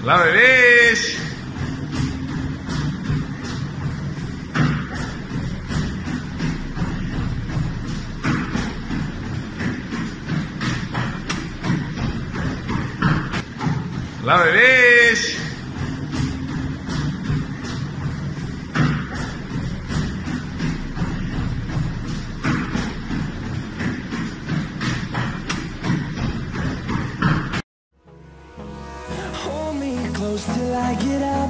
La bebés. La bebés. Hold me close till I get up.